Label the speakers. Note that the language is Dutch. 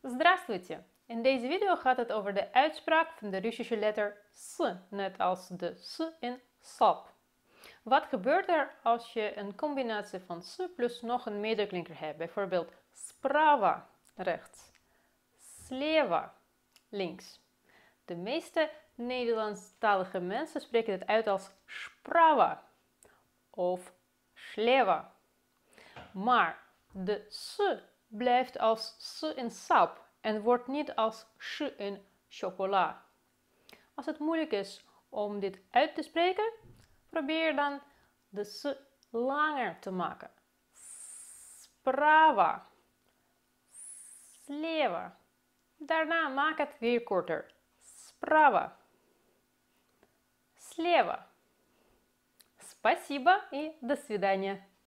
Speaker 1: Здравствуйте! In deze video gaat het over de uitspraak van de Russische letter S, net als de S in sap. Wat gebeurt er als je een combinatie van S plus nog een medeklinker hebt? Bijvoorbeeld sprava, rechts, sleva, links. De meeste Nederlandstalige mensen spreken het uit als sprava of sleva. Maar de S blijft als S in sap en wordt niet als sh in chocola. Als het moeilijk is om dit uit te spreken, probeer dan de S langer te maken. Sprava, sleva. Daarna maak het weer korter. Sprava, sleva. Спасибо и до свидания.